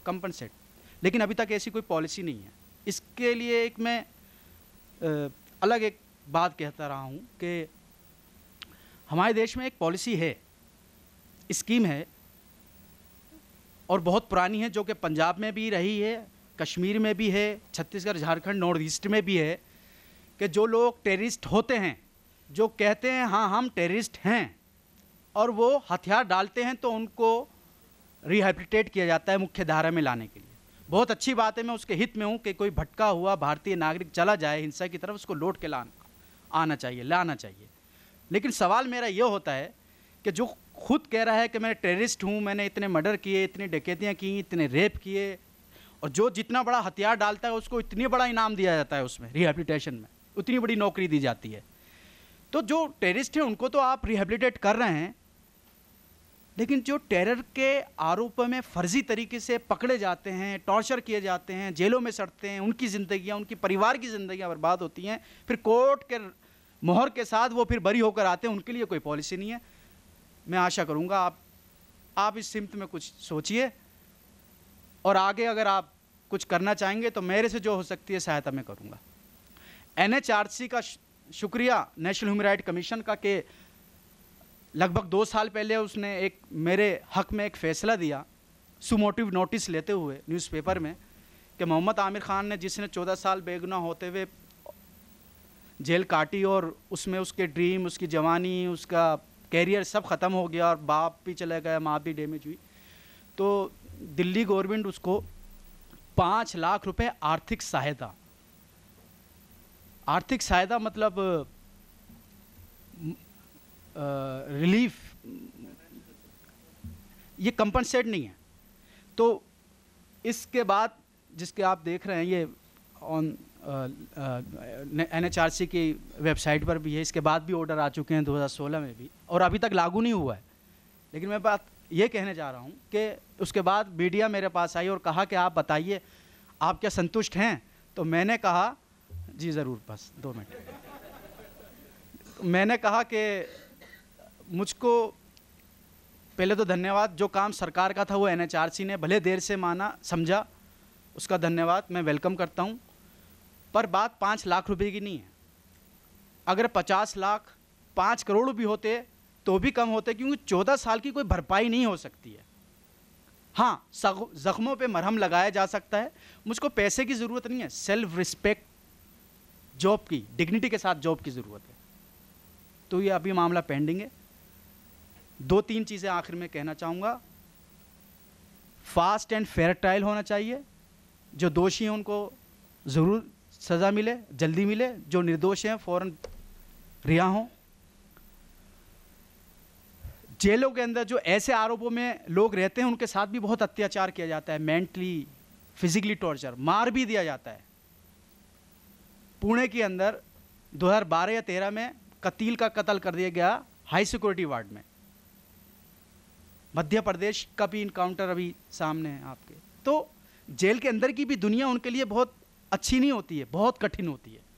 Compensate, लेकिन अभी तक ऐसी कोई पॉलिसी नहीं है। इसके लिए एक मैं अलग एक बात कहता रहा हूँ कि हमारे देश में एक पॉलिसी है, स्कीम है और बहुत पुरानी है, जो कि पंजाब में भी रही है, कश्मीर में भी है, छत्तीसगढ़, झारखंड, नॉर्थ ईस्ट में भी है, कि जो लोग टेररिस्ट होते हैं, जो कहते हैं हाँ हम टेररिस्ट हैं और वो हथियार डालते हैं, तो उनको रिहैबिलिटेट किया जाता है मुख्य धारा में लाने के लिए। बहुत अच्छी बात है, मैं उसके हित में हूँ कि कोई भटका हुआ भारतीय नागरिक चला जाए हिंसा की तरफ, उसको लौट के लाना चाहिए। लेकिन सवाल मेरा ये होता है कि जो खुद कह रहा है कि मैं टेररिस्ट हूँ, मैंने इतने मर्डर किए, इतनी डकैतियाँ की, इतने रेप किए, और जो जितना बड़ा हथियार डालता है उसको इतनी बड़ा इनाम दिया जाता है, उसमें रिहैबिलिटेशन में उतनी बड़ी नौकरी दी जाती है। तो जो टेररिस्ट हैं उनको तो आप रिहैबिलिटेट कर रहे हैं, लेकिन जो टेरर के आरोप में फर्जी तरीके से पकड़े जाते हैं, टॉर्चर किए जाते हैं, जेलों में सड़ते हैं, उनकी ज़िंदगियाँ, उनकी परिवार की ज़िंदगियाँ बर्बाद होती हैं, फिर कोर्ट के मोहर के साथ वो फिर बरी होकर आते हैं, उनके लिए कोई पॉलिसी नहीं है। मैं आशा करूँगा आप इस सिमत में कुछ सोचिए और आगे अगर आप कुछ करना चाहेंगे तो मेरे से जो हो सकती है सहायता मैं करूँगा। NHRC का शुक्रिया, नेशनल ह्यूमन राइट कमीशन का, कि लगभग 2 साल पहले उसने एक मेरे हक में एक फ़ैसला दिया, सुमोटिव नोटिस लेते हुए न्यूज़पेपर में, कि मोहम्मद आमिर ख़ान ने, जिसने 14 साल बेगुनाह होते हुए जेल काटी और उसमें उसके ड्रीम, उसकी जवानी, उसका कैरियर सब ख़त्म हो गया और बाप भी चला गया, माँ भी डैमेज हुई, तो दिल्ली गवर्नमेंट उसको 5 लाख रुपए आर्थिक सहायता मतलब रिलीफ, ये कंपनसेट नहीं है। तो इसके बाद जिसके आप देख रहे हैं, ये ऑन NHRC की वेबसाइट पर भी है, इसके बाद भी ऑर्डर आ चुके हैं 2016 में भी, और अभी तक लागू नहीं हुआ है। लेकिन मैं बात ये कहने जा रहा हूँ कि उसके बाद मीडिया मेरे पास आई और कहा कि आप बताइए आप क्या संतुष्ट हैं, तो मैंने कहा जी ज़रूर, बस 2 मिनट। मैंने कहा कि मुझको पहले तो धन्यवाद, जो काम सरकार का था वो NHRC ने भले देर से माना, समझा, उसका धन्यवाद मैं वेलकम करता हूँ। पर बात 5 लाख रुपए की नहीं है। अगर 50 लाख, 5 करोड़ भी होते तो भी कम होते, क्योंकि 14 साल की कोई भरपाई नहीं हो सकती है। हाँ, ज़ख्मों पे मरहम लगाया जा सकता है। मुझको पैसे की ज़रूरत नहीं है, सेल्फ रिस्पेक्ट, जॉब की, डिग्निटी के साथ जॉब की ज़रूरत है। तो ये अभी मामला पेंडिंग है। 2-3 चीज़ें आखिर में कहना चाहूँगा। फास्ट एंड फेयर ट्रायल होना चाहिए, जो दोषी हैं उनको ज़रूर सज़ा मिले, जल्दी मिले, जो निर्दोष हैं फ़ौरन रिहा हों। जेलों के अंदर जो ऐसे आरोपों में लोग रहते हैं उनके साथ भी बहुत अत्याचार किया जाता है, मेंटली, फिजिकली टॉर्चर, मार भी दिया जाता है। पुणे के अंदर 2012 या 13 में कतील का कत्ल कर दिया गया हाई सिक्योरिटी वार्ड में। मध्य प्रदेश का भी इनकाउंटर अभी सामने है आपके। तो जेल के अंदर की भी दुनिया उनके लिए बहुत अच्छी नहीं होती है, बहुत कठिन होती है।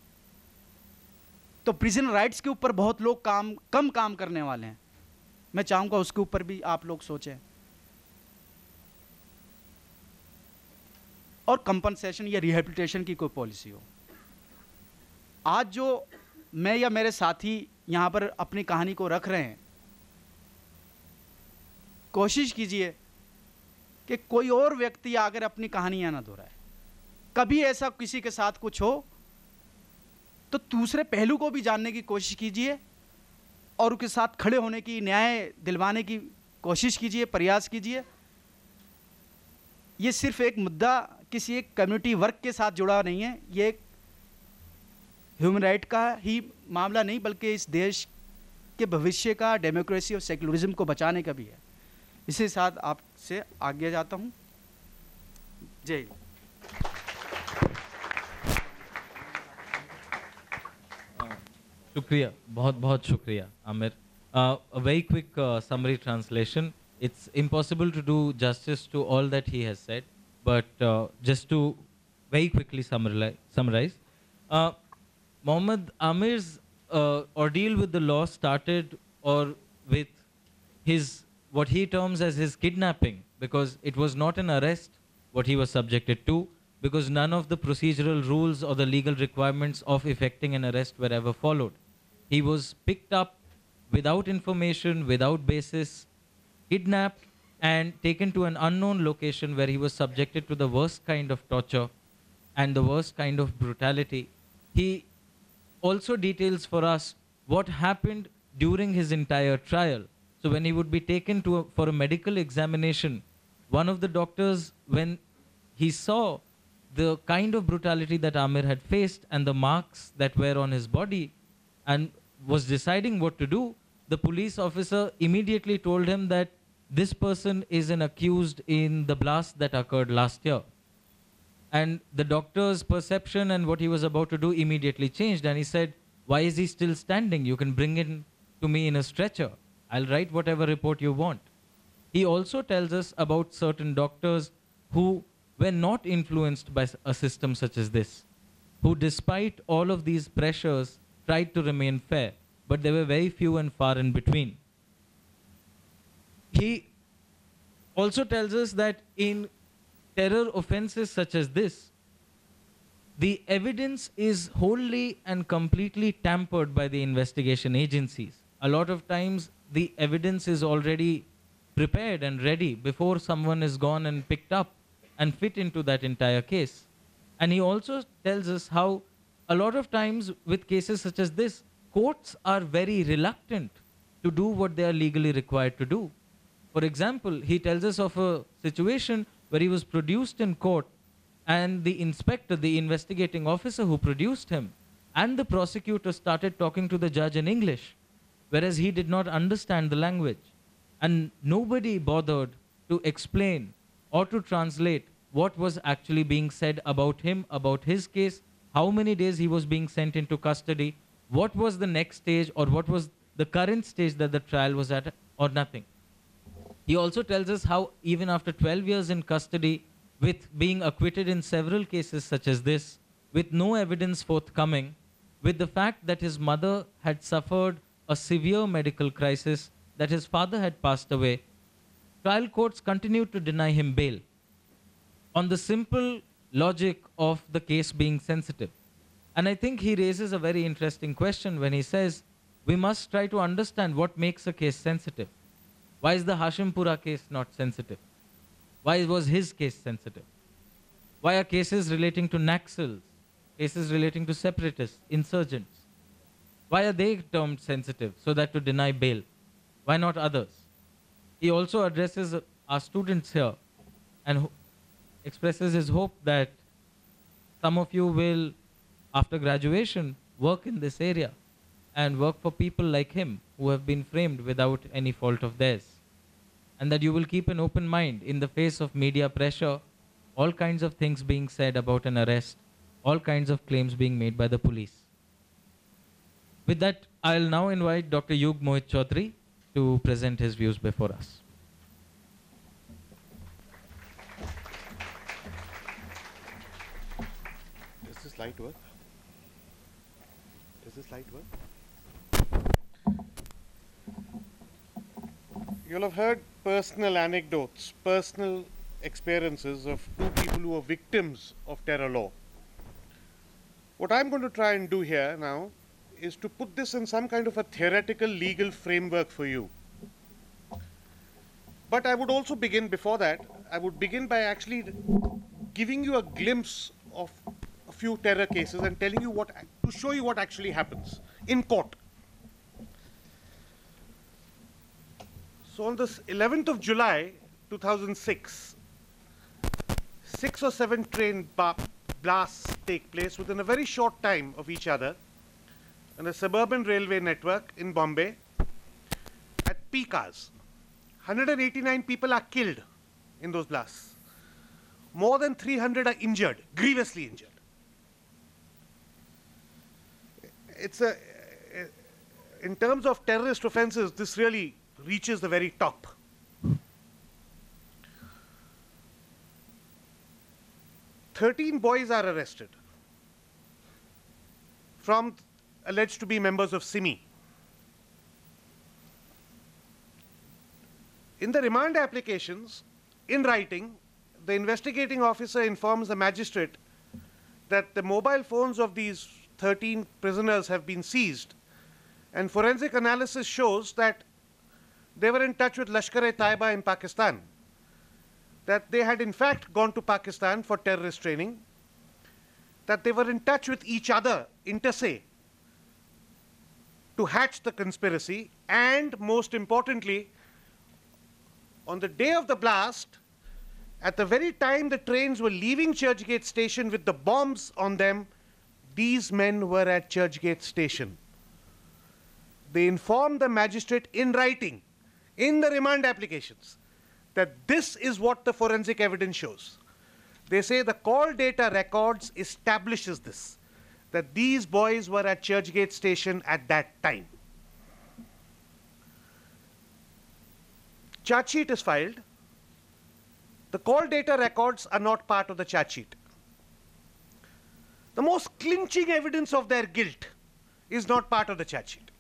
तो प्रिजन राइट्स के ऊपर बहुत लोग कम काम करने वाले हैं। मैं चाहूँगा उसके ऊपर भी आप लोग सोचें। और कंपनसेशन या रिहैबिलिटेशन की कोई पॉलिसी हो। आज जो मैं या मेरे साथी यहाँ पर अपनी कहानी को रख रहे हैं, कोशिश कीजिए कि कोई और व्यक्ति आकर अपनी कहानियाँ ना दोहराए। कभी ऐसा किसी के साथ कुछ हो तो दूसरे पहलू को भी जानने की कोशिश कीजिए और उसके साथ खड़े होने की, न्याय दिलवाने की कोशिश कीजिए, प्रयास कीजिए। ये सिर्फ एक मुद्दा किसी एक कम्युनिटी वर्क के साथ जुड़ा नहीं है, ये एक ह्यूमन राइट का ही मामला नहीं, बल्कि इस देश के भविष्य का, डेमोक्रेसी और सेक्युलरिज्म को बचाने का भी है। इसी साथ आपसे आगे जाता हूँ। जय हिंद। शुक्रिया, बहुत बहुत शुक्रिया Aamir. A very quick summary translation. It's impossible to do justice to all that he has said, but just to very quickly summarize. Mohammed Amir's ordeal with the law started with his, what he terms as his kidnapping, because it was not an arrest, what he was subjected to, because none of the procedural rules or the legal requirements of effecting an arrest were ever followed. He was picked up without information, without basis, kidnapped, and taken to an unknown location where he was subjected to the worst kind of torture and the worst kind of brutality. He also details for us what happened during his entire trial. So when he would be taken for a medical examination, one of the doctors, when he saw the kind of brutality that Amir had faced and the marks that were on his body and was deciding what to do, the police officer immediately told him that this person is an accused in the blast that occurred last year. And the doctor's perception and what he was about to do immediately changed. And he said, why is he still standing? You can bring him to me in a stretcher. I'll write whatever report you want. He also tells us about certain doctors who were not influenced by a system such as this, who despite all of these pressures tried to remain fair, but they were very few and far in between. He also tells us that in terror offenses such as this, the evidence is wholly and completely tampered by the investigation agencies. A lot of times, the evidence is already prepared and ready before someone is gone and picked up and fit into that entire case. And he also tells us how a lot of times with cases such as this, courts are very reluctant to do what they are legally required to do. For example, he tells us of a situation where he was produced in court and the inspector, the investigating officer who produced him, and the prosecutor started talking to the judge in English, whereas he did not understand the language. And nobody bothered to explain or to translate what was actually being said about him, about his case, how many days he was being sent into custody, what was the next stage, or what was the current stage that the trial was at, or nothing. He also tells us how even after 12 years in custody, with being acquitted in several cases such as this, with no evidence forthcoming, with the fact that his mother had suffered a severe medical crisis, that his father had passed away, trial courts continued to deny him bail on the simple logic of the case being sensitive. And I think he raises a very interesting question when he says, we must try to understand what makes a case sensitive. Why is the Hashimpura case not sensitive? Why was his case sensitive? Why are cases relating to Naxals, cases relating to separatists, insurgents? Why are they termed sensitive so that to deny bail? Why not others? He also addresses our students here and expresses his hope that some of you will, after graduation, work in this area and work for people like him who have been framed without any fault of theirs. And that you will keep an open mind in the face of media pressure, all kinds of things being said about an arrest, all kinds of claims being made by the police. With that, I'll now invite Dr. Yug Mohit Chaudhary to present his views before us. Does this light work? Does this light work? You'll have heard personal anecdotes, personal experiences of two people who were victims of terror law. What I'm going to try and do here now is to put this in some kind of a theoretical legal framework for you. But I would also begin, before that, I would begin by actually giving you a glimpse of a few terror cases and telling you what, to show you what actually happens in court. So on this 11th of July, 2006, 6 or 7 train blasts take place within a very short time of each other on a suburban railway network in Bombay at peak hours. 189 people are killed in those blasts. More than 300 are injured, grievously injured. It's in terms of terrorist offenses, this really reaches the very top. "13 boys are arrested from alleged to be members of SIMI. In the remand applications, in writing, the investigating officer informs the magistrate that the mobile phones of these 13 prisoners have been seized, and forensic analysis shows that they were in touch with Lashkar-e-Taiba in Pakistan, that they had in fact gone to Pakistan for terrorist training, that they were in touch with each other inter se to hatch the conspiracy, and most importantly, on the day of the blast, at the very time the trains were leaving Churchgate Station with the bombs on them, these men were at Churchgate Station. They informed the magistrate in writing, in the remand applications, that this is what the forensic evidence shows. They say the call data records establishes this, that these boys were at Churchgate Station at that time. Charge sheet is filed. The call data records are not part of the charge sheet. The most clinching evidence of their guilt is not part of the charge sheet.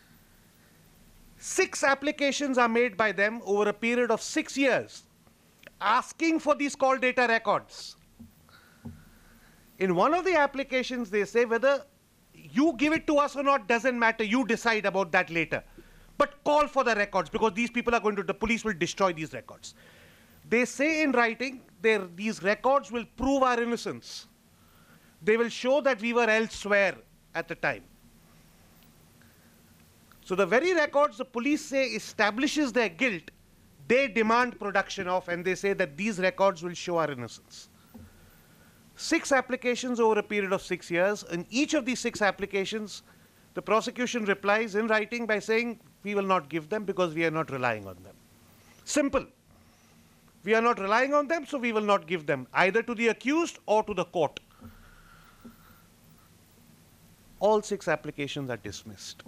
6 applications are made by them over a period of 6 years, asking for these call data records. In one of the applications, they say whether you give it to us or not doesn't matter, you decide about that later. But call for the records, because these people are going to, the police will destroy these records. They say in writing, these records will prove our innocence. They will show that we were elsewhere at the time. So the very records the police say establishes their guilt, they demand production of, and they say that these records will show our innocence. 6 applications over a period of 6 years. In each of these 6 applications, the prosecution replies in writing by saying, we will not give them because we are not relying on them. Simple. We are not relying on them, so we will not give them, either to the accused or to the court. All 6 applications are dismissed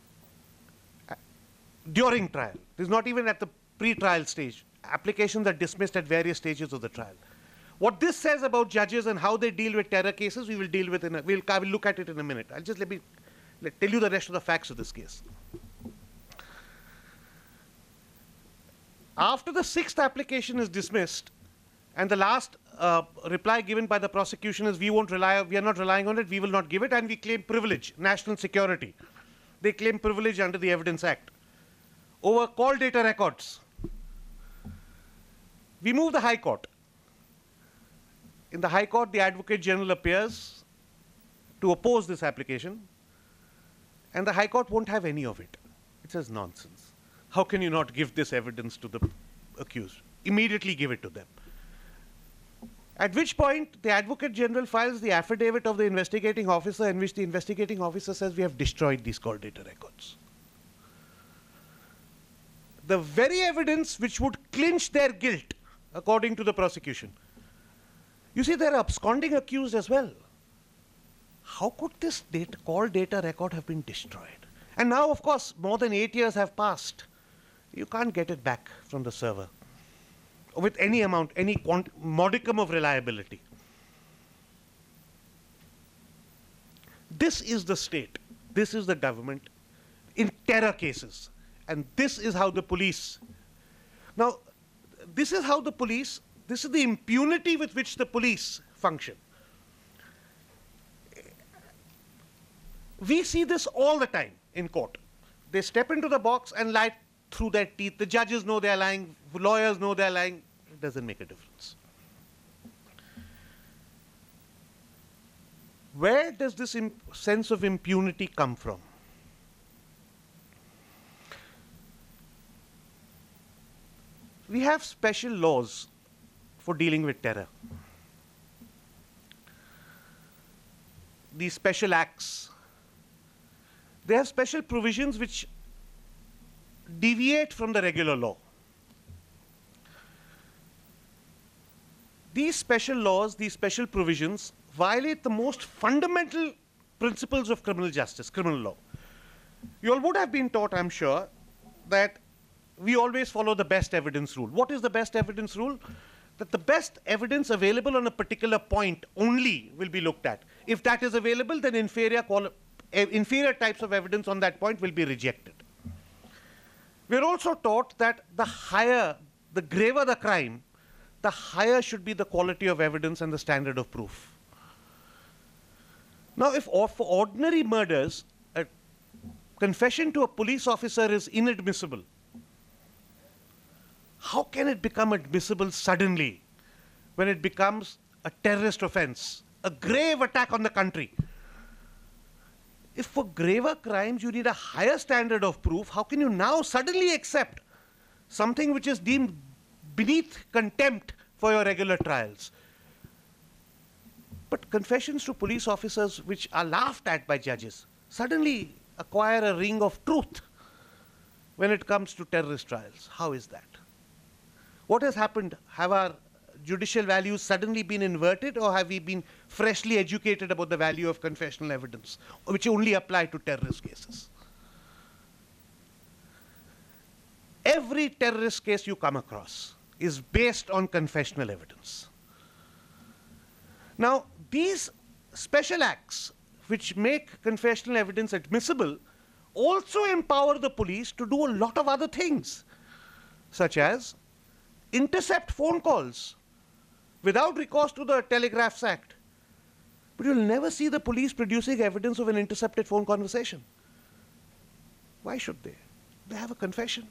during trial. This is not even at the pre-trial stage. Applications are dismissed at various stages of the trial. What this says about judges and how they deal with terror cases, we will deal with I will look at it in a minute. I'll just tell you the rest of the facts of this case. After the 6th application is dismissed, and the last reply given by the prosecution is, we are not relying on it, we will not give it, and we claim privilege, national security. They claim privilege under the Evidence Act over call data records. We move the High Court. In the High Court, the Advocate General appears to oppose this application, and the High Court won't have any of it. It says nonsense. How can you not give this evidence to the accused? Immediately give it to them. At which point, the Advocate General files the affidavit of the investigating officer, in which the investigating officer says, we have destroyed these call data records. The very evidence which would clinch their guilt, according to the prosecution. You see, they're absconding accused as well. How could this call data record have been destroyed? And now, of course, more than 8 years have passed. You can't get it back from the server with any amount, any modicum of reliability. This is the state. This is the government in terror cases. And this is how the police. Now, this is the impunity with which the police function. We see this all the time in court. They step into the box and lie through their teeth. The judges know they're lying, lawyers know they're lying. It doesn't make a difference. Where does this sense of impunity come from? We have special laws for dealing with terror. These special acts, they have special provisions which deviate from the regular law. These special laws, these special provisions violate the most fundamental principles of criminal justice, criminal law. You all would have been taught, I'm sure, that we always follow the best evidence rule. What is the best evidence rule? That the best evidence available on a particular point only will be looked at. If that is available, then inferior types of evidence on that point will be rejected. We're also taught that the higher, the graver the crime, the higher should be the quality of evidence and the standard of proof. Now, if for ordinary murders, a confession to a police officer is inadmissible, how can it become admissible suddenly when it becomes a terrorist offense, a grave attack on the country? If for graver crimes you need a higher standard of proof, how can you now suddenly accept something which is deemed beneath contempt for your regular trials? But confessions to police officers which are laughed at by judges suddenly acquire a ring of truth when it comes to terrorist trials. How is that? What has happened? Have our judicial values suddenly been inverted, or have we been freshly educated about the value of confessional evidence, which only apply to terrorist cases? Every terrorist case you come across is based on confessional evidence. Now, these special acts which make confessional evidence admissible also empower the police to do a lot of other things, such as intercept phone calls without recourse to the Telegraphs Act. But you'll never see the police producing evidence of an intercepted phone conversation. Why should they? They have a confession.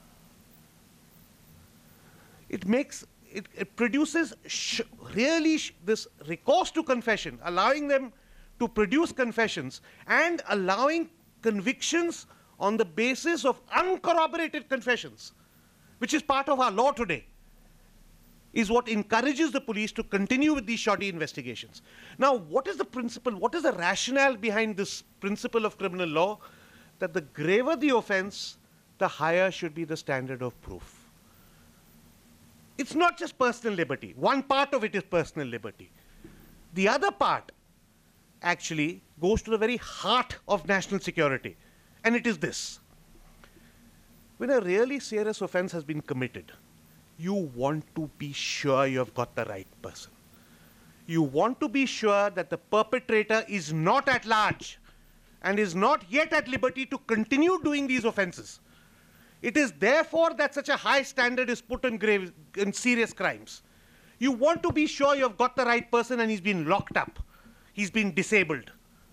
It produces this recourse to confession, allowing them to produce confessions and allowing convictions on the basis of uncorroborated confessions, which is part of our law today, is what encourages the police to continue with these shoddy investigations. Now, what is the principle, what is the rationale behind this principle of criminal law? That the graver the offense, the higher should be the standard of proof. It's not just personal liberty. One part of it is personal liberty. The other part actually goes to the very heart of national security, and it is this. When a really serious offense has been committed, you want to be sure you have got the right person. You want to be sure that the perpetrator is not at large and is not yet at liberty to continue doing these offenses. It is therefore that such a high standard is put in serious crimes. You want to be sure you have got the right person and he's been locked up. He's been disabled.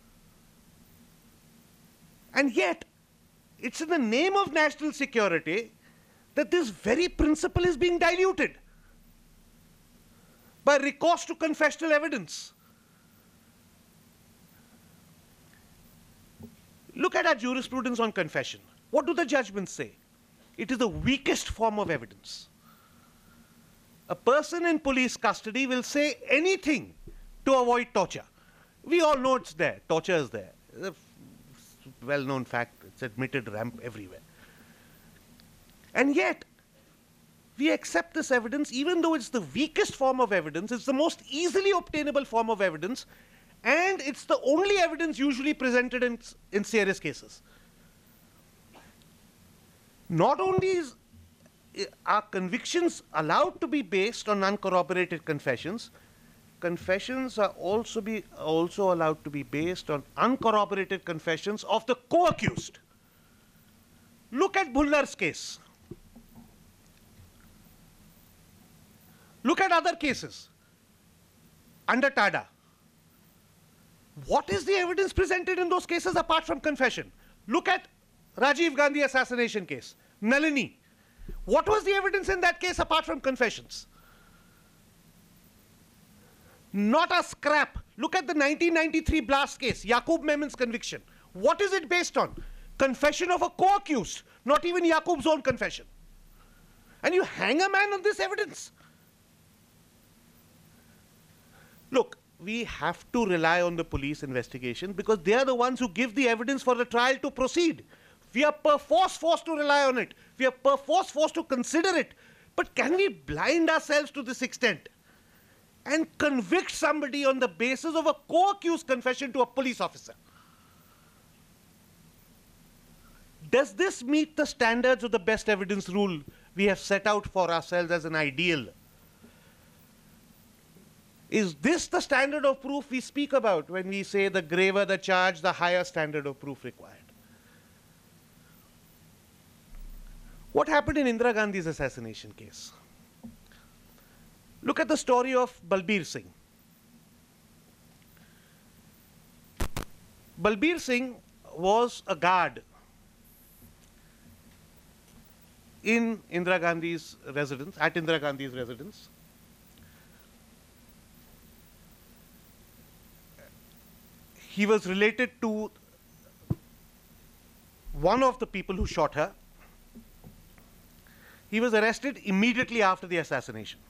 And yet, it's in the name of national security that this very principle is being diluted by recourse to confessional evidence. Look at our jurisprudence on confession. What do the judgments say? It is the weakest form of evidence. A person in police custody will say anything to avoid torture. We all know it's there. Torture is there. It's a well-known fact. It's admitted ramp everywhere. And yet, we accept this evidence even though it's the weakest form of evidence, it's the most easily obtainable form of evidence, and it's the only evidence usually presented in serious cases. Not only are convictions allowed to be based on uncorroborated confessions, confessions are also allowed to be based on uncorroborated confessions of the co-accused. Look at Bhullar's case. Look at other cases under TADA. What is the evidence presented in those cases apart from confession? Look at Rajiv Gandhi assassination case, Nalini. What was the evidence in that case apart from confessions? Not a scrap. Look at the 1993 blast case, Yaqub Memon's conviction. What is it based on? Confession of a co-accused, not even Yaqub's own confession. And you hang a man on this evidence. Look, we have to rely on the police investigation because they are the ones who give the evidence for the trial to proceed. We are perforce forced to rely on it. We are perforce forced to consider it. But can we blind ourselves to this extent and convict somebody on the basis of a co-accused confession to a police officer? Does this meet the standards of the best evidence rule we have set out for ourselves as an ideal? Is this the standard of proof we speak about when we say the graver the charge, the higher standard of proof required? What happened in Indira Gandhi's assassination case? Look at the story of Balbir Singh. Balbir Singh was a guard in Indira Gandhi's residence, at Indira Gandhi's residence. He was related to one of the people who shot her. He was arrested immediately after the assassination.